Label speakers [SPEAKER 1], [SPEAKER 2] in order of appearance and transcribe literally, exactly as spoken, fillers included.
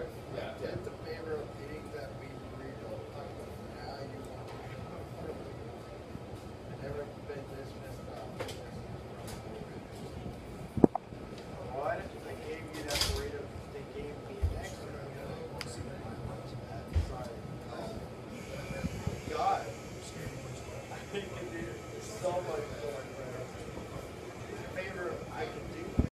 [SPEAKER 1] Yeah.
[SPEAKER 2] Did the favor of eating that meat burrito. Now you want to. Never been this messed up. What? I gave you that burrito. They gave me an extra. Sorry. God. I can do so much.